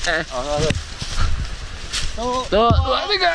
Tuh, 2, 3.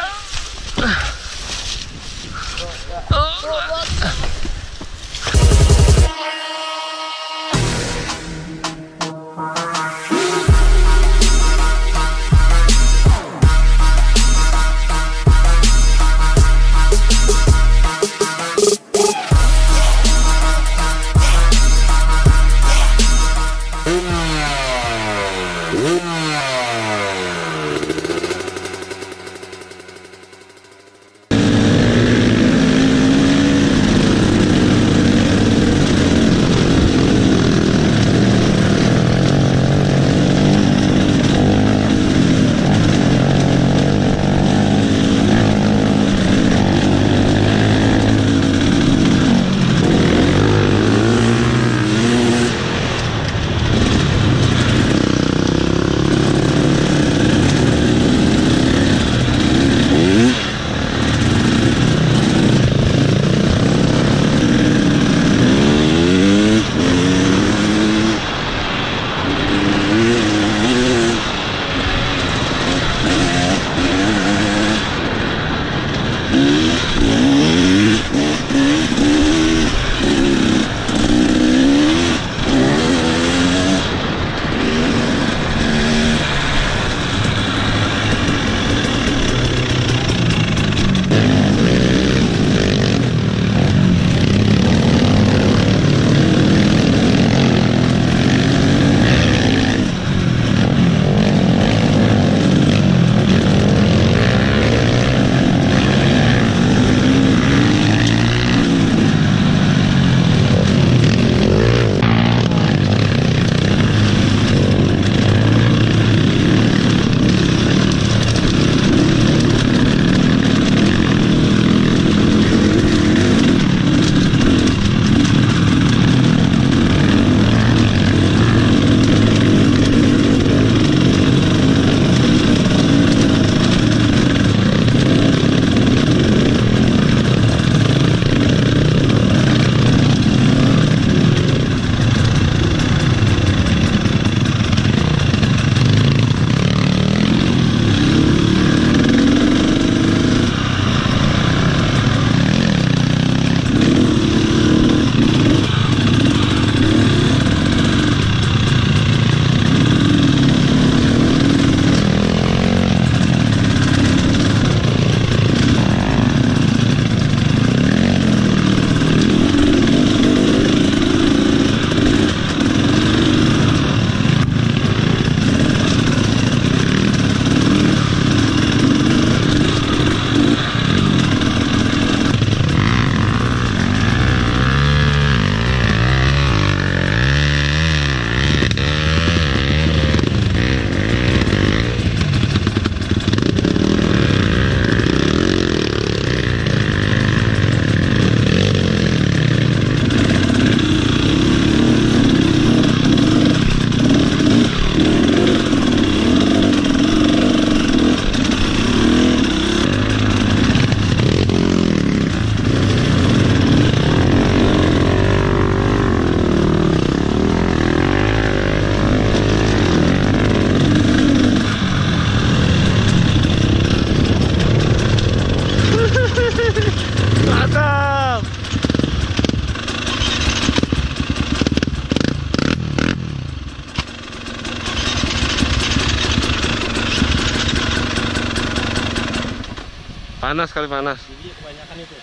Panas kali panas. Jadi kebanyakan itu.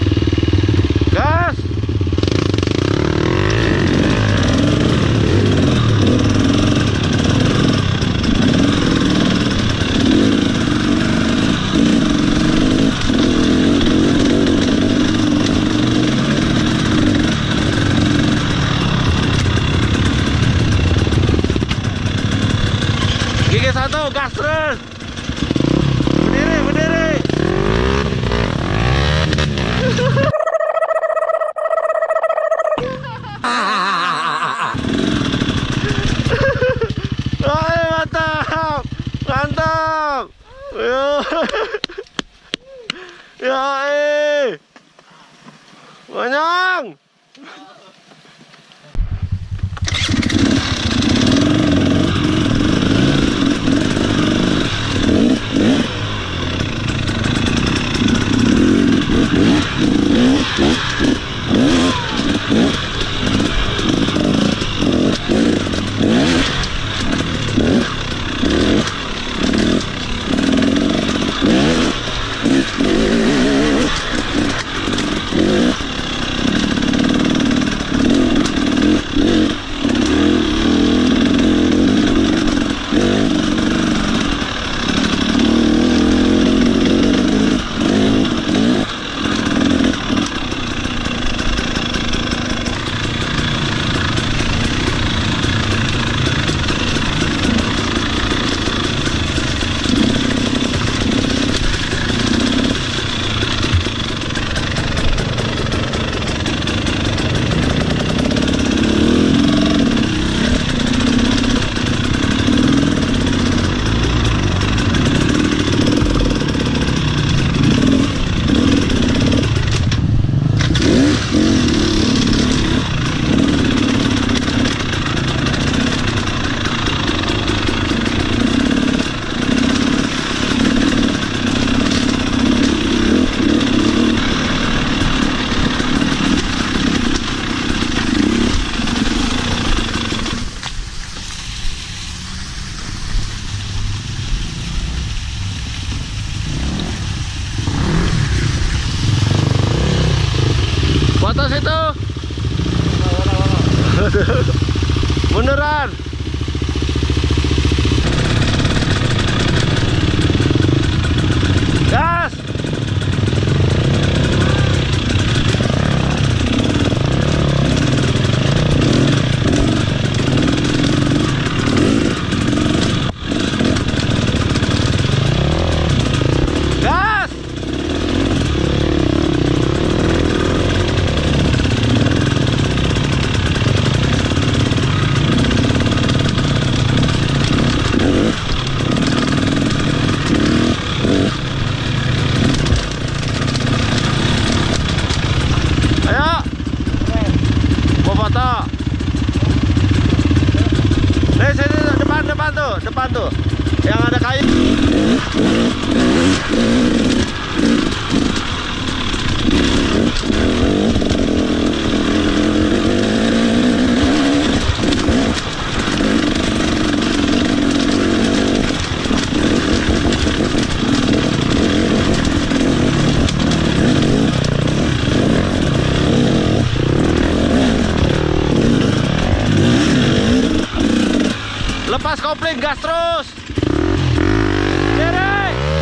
Gas. Gigi satu, gas terus. Berdiri, berdiri. Mantap, mantap. Ya, Manyang. tuh. Beneran. Gas. Gas. Ayo. Mau foto. Nih sini depan tuh. Yang ada kayu. Lepas kopling, gas terus. Kiri.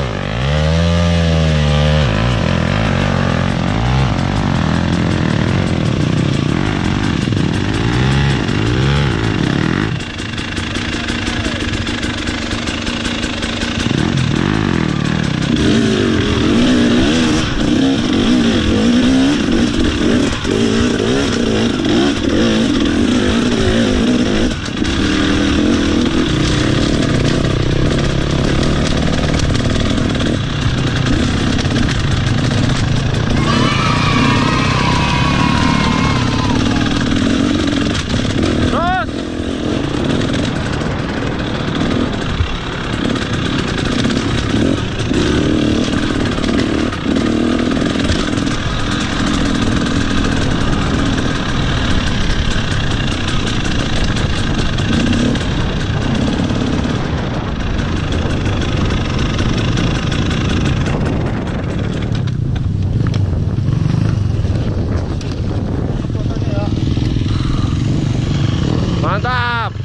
Mantap.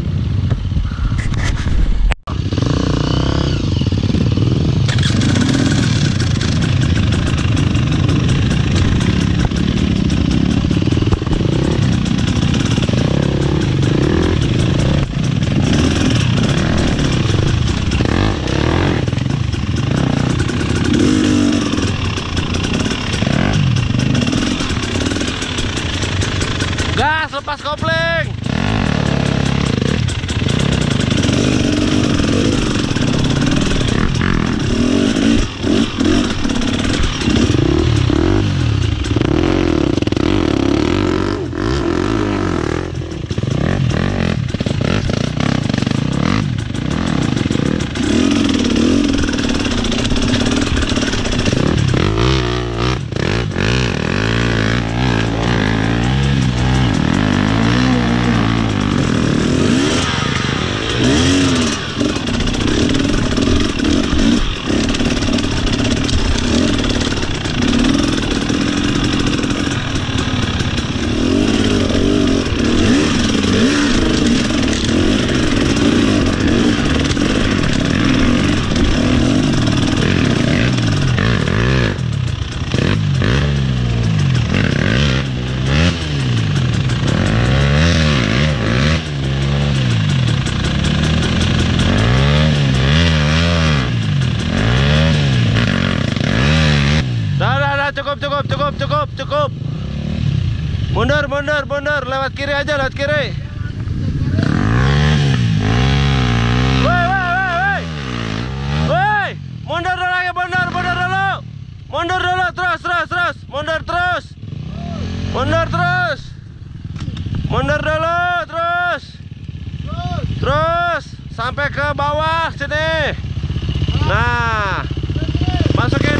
Gas, lepas kopling. Cukup. Mundur, lewat kiri aja, lewat kiri. Woi, mundur dulu. Mundur dulu, terus. Mundur dulu, terus sampai ke bawah sini. Nah, masukin.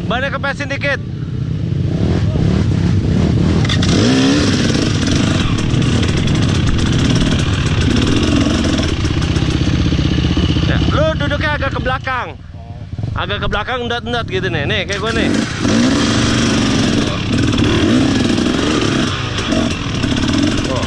Bannya kepesin dikit. Ya, lu duduknya agak ke belakang. Agak ke belakang, endat-endat gitu nih. Nih, kayak gue nih. Oh.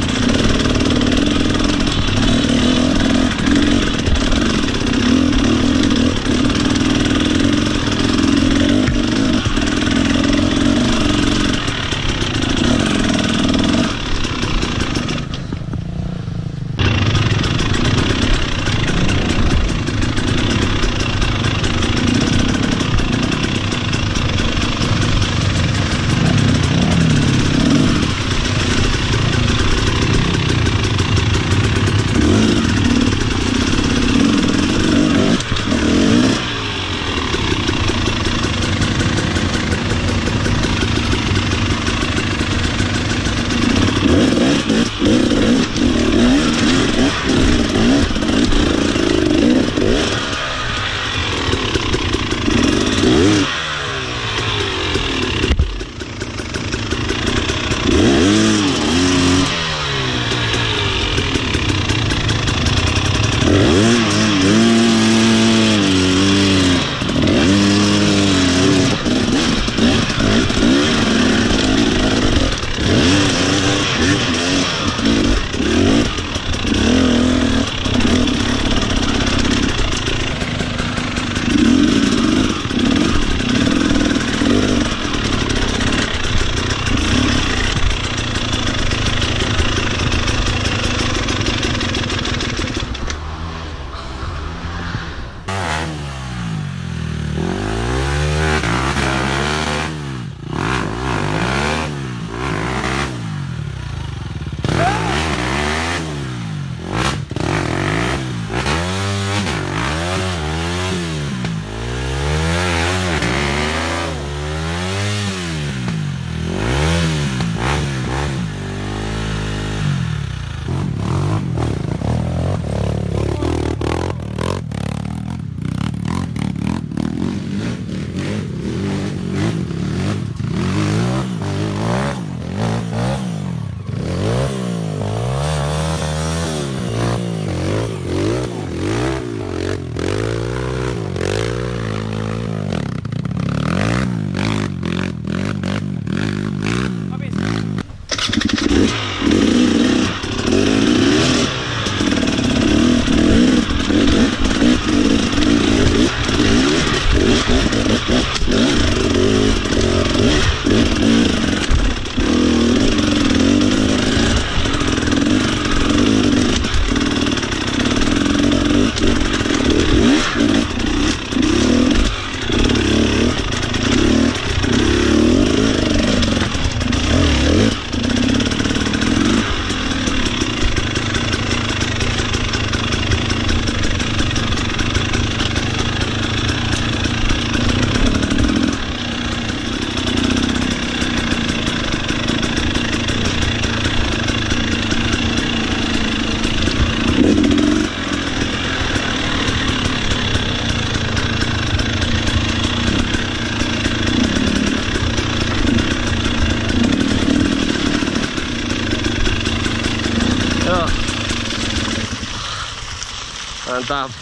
Mantap.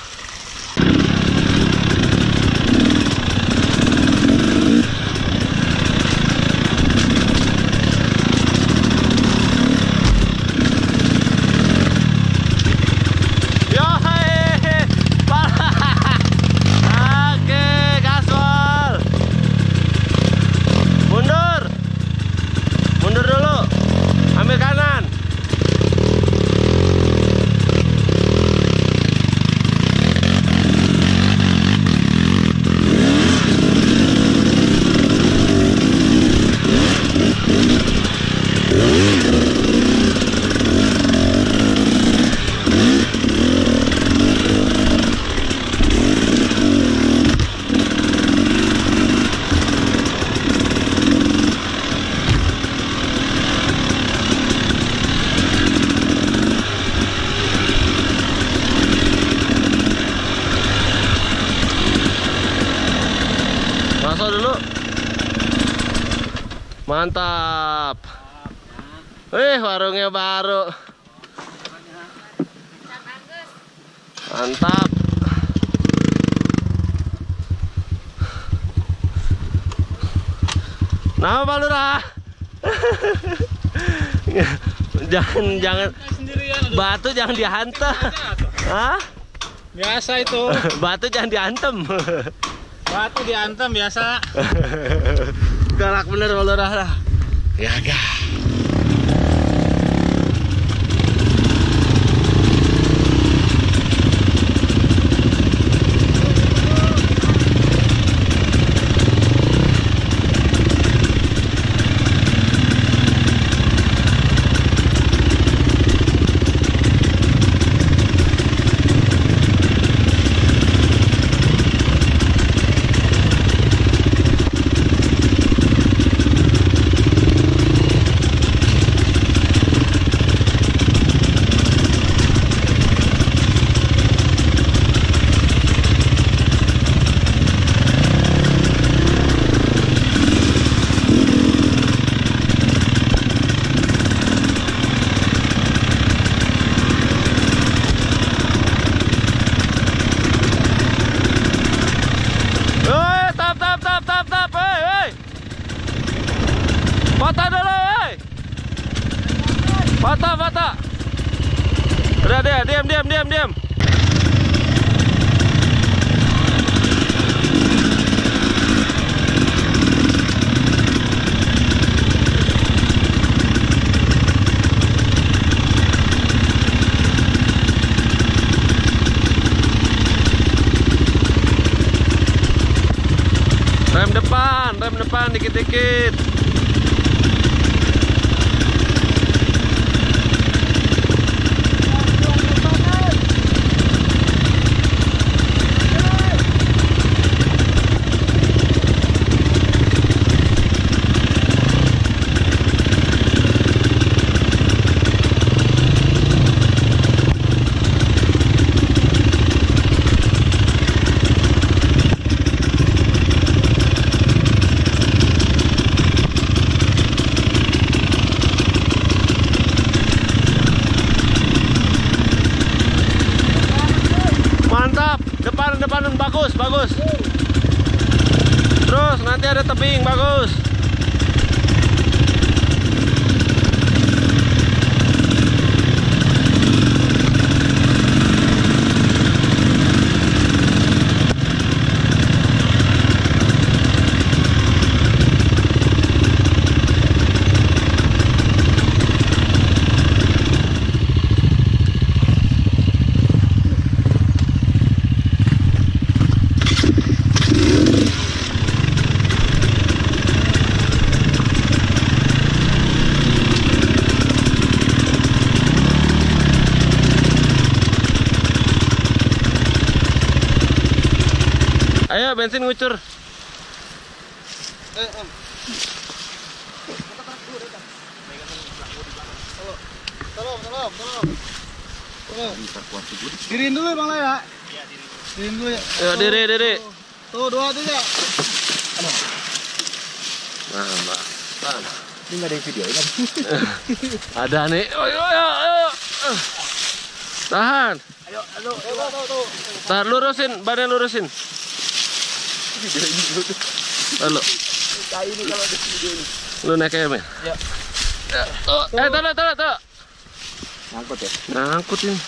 Masuk dulu. Mantap. Warungnya baru. Mantap. Nah, Pak Lurah. jangan batu jangan dihantam. Hah? Biasa itu. Batu jangan diantem. Batu diantem biasa. Galak bener Pak Lurah lah. Ya gak. Foto dulu, woi. Foto. Udah deh, diam. Rem depan dikit-dikit. Depan bagus. Terus nanti ada tebing bagus. Ayo bensin ngucur. Tolong. Diriin dulu Bang Lay ya. Diriin dulu ya. Ayo diri. Tuh 2, 3. Nah. Ini nggak ada yang video kan? Ada nih. Ayo. Tahan. Ayo. Tuh. Tahan, lurusin, badan lurusin. Lalu. Ini kalau di video ini. Lu naik ya, Men? Ya. Tahan. Ngangkut ya? Ngangkut ini.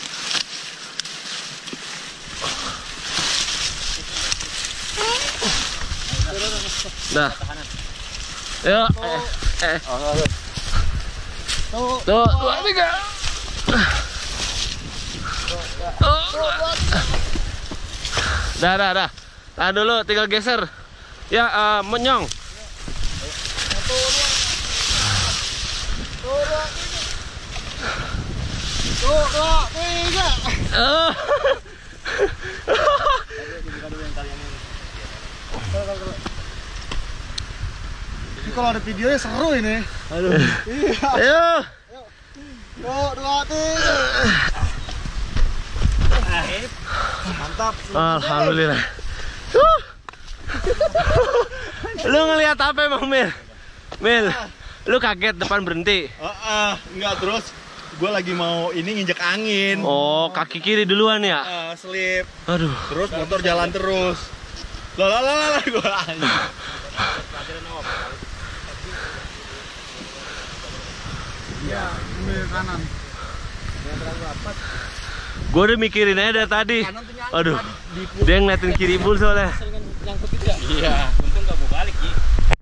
Dah. Ayo. Tuh, 2, 3. Dah. Tahan dulu, tinggal geser. Ya, menyong. 1, 2, 3. Ini kalau ada videonya seru ini. Aduh. Iya. Ayo. 2, 3. Mantap. Alhamdulillah. Lu ngelihat apa Bang Mir? Mil, lu kaget depan berhenti. Enggak, terus gue lagi mau ini nginjek angin. Oh, kaki kiri duluan ya? Slip. Aduh. Terus motor jalan terus. Lah gue. Iya, ambil kanan. Gue udah mikirin aja dari tadi. Aduh, dia ngeliatin kiri bul soalnya. Iya, untung gak mau balik Ji.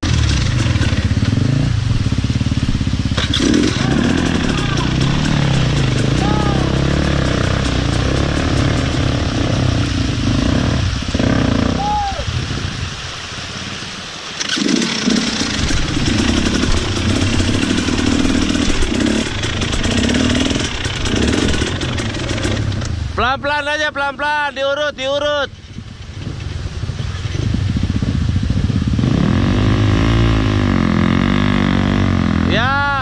Pelan-pelan aja, pelan-pelan, diurut. Ya.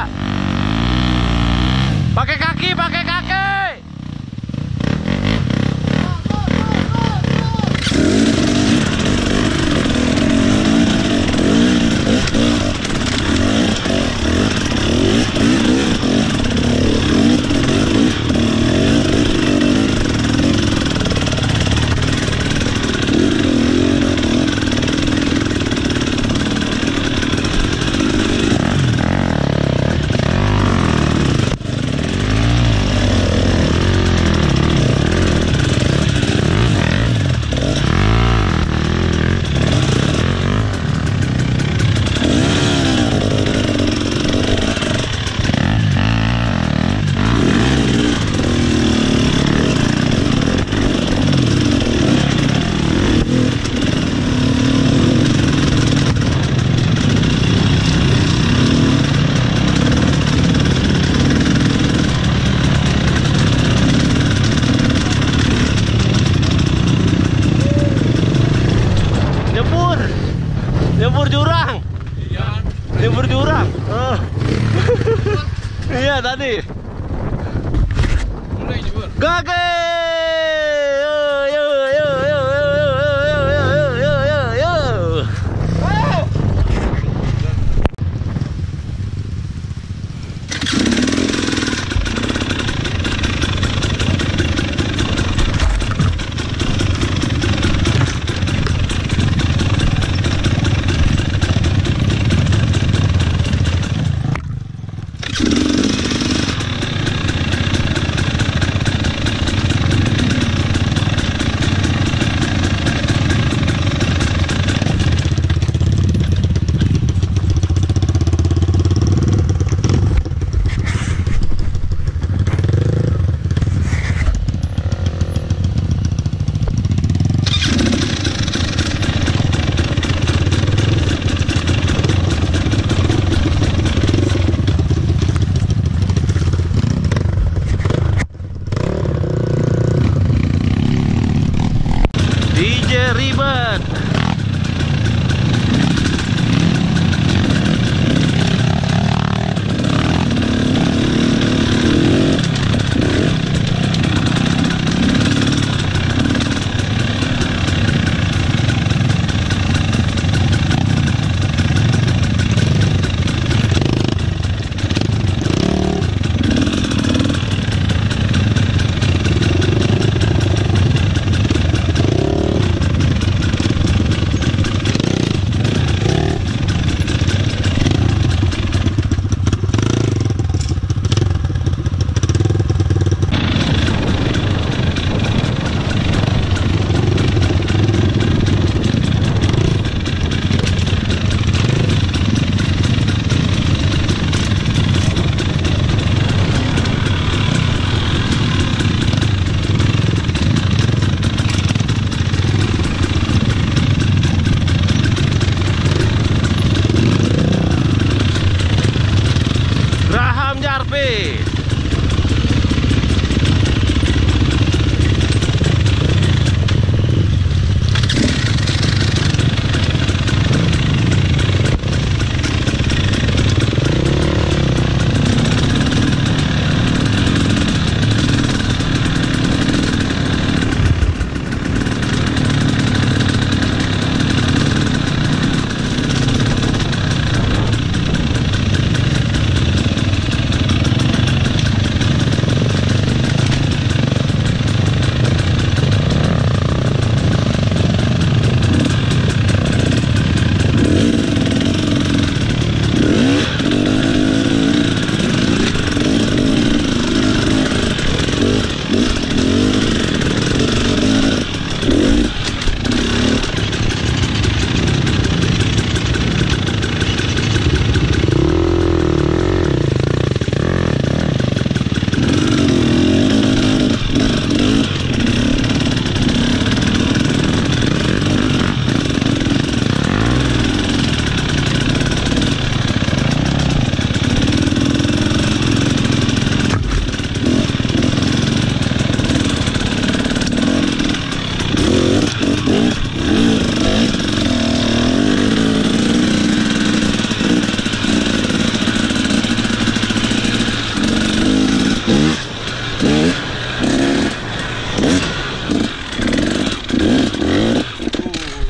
Pakai kaki. Nyebur jurang. Iya tadi. Mulai nyebur. Gage. Yo. DJ ribet.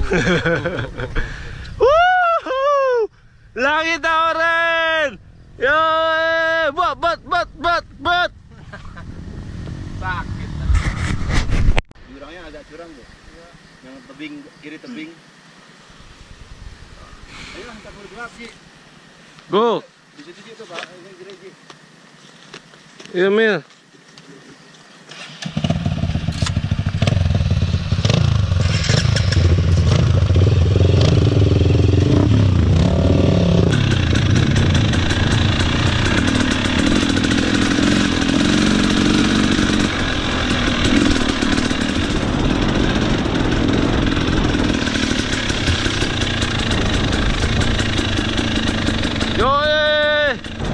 Woohoo! Langit oren. Yo, bat. Sakit. Jurangnya agak curam tuh. Yang tebing, kiri tebing. Ayo kita buru gelap Ji. Go. Di situ Ji tuh Pak, ini gereja. Iya, Mil. Yoi.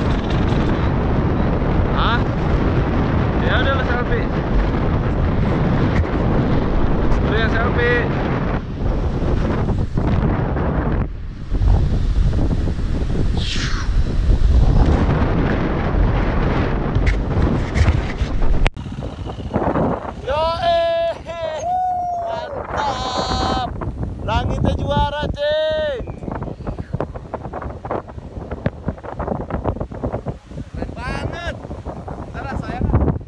Hah? Ya udah lah selfie. Udah yang selfie. Yoi. Mantap. Langitnya juara, ceng. Keren banget. Ntar sayang.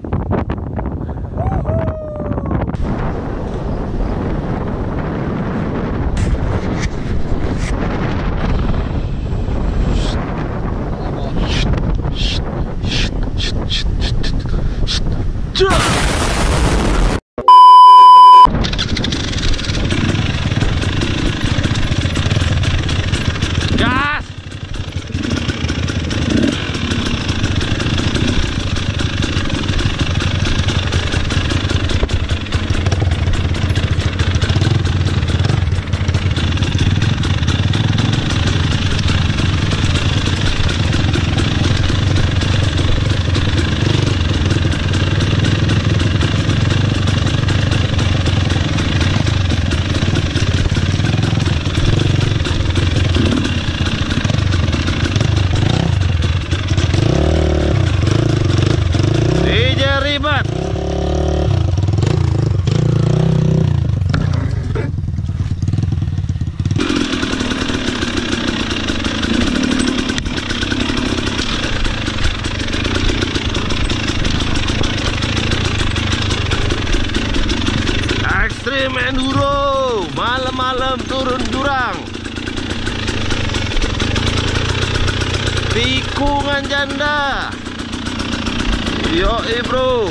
Gas. DJ ribet. Extreme Enduro, malam-malam turun jurang. Tikungan janda. Yo bro.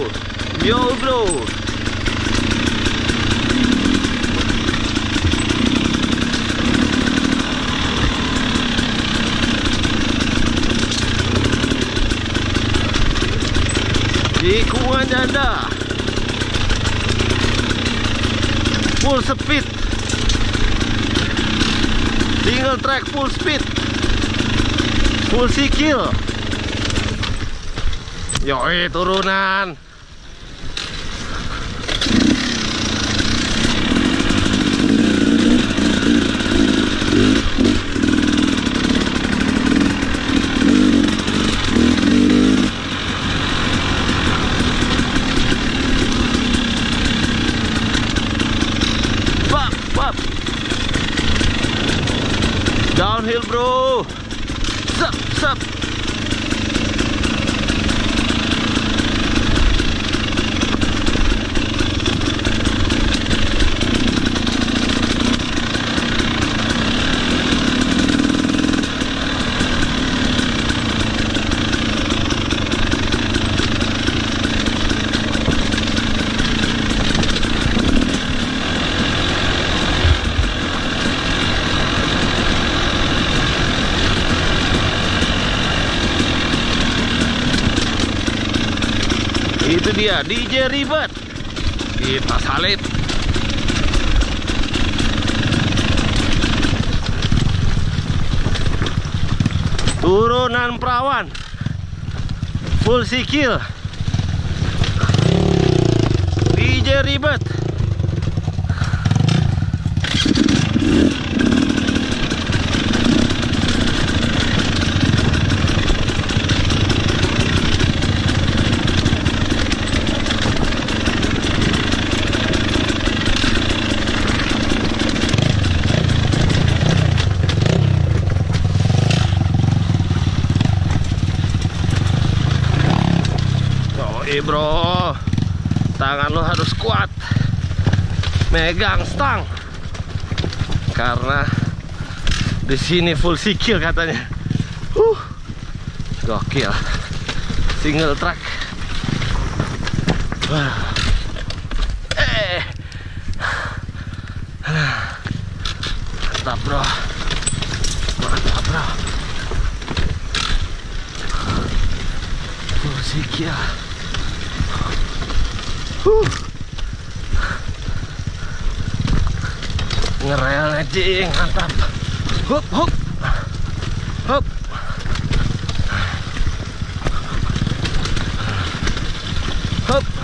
Tikungan janda. Full speed. Single track full speed. Full sikil. Yoi turunan. Bap. Downhill bro. Sup. Itu dia DJ ribet. Kita salib. Turunan perawan. Full sikil. DJ ribet. bro. Tangan lo harus kuat. Megang stang. Karena di sini full sikil katanya. Gokil. Single track. Wah. Mantap bro. Mantap bro. Full sikil. Ngerel anjing, mantap. Hup hup. Hup. Hup.